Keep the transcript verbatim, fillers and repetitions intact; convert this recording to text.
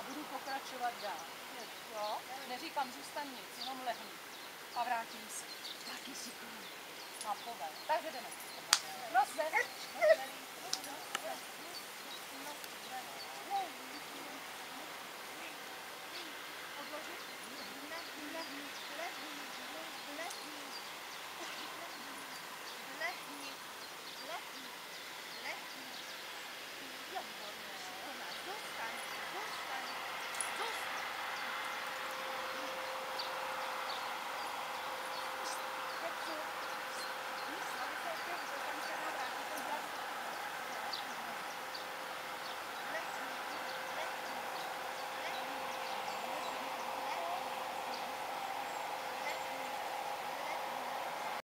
budu pokračovat dál. Jo? Neříkám, zůstaň nic, jenom lehni. A vrátím se. Taky si mám povel. Takže jdeme. Rozved.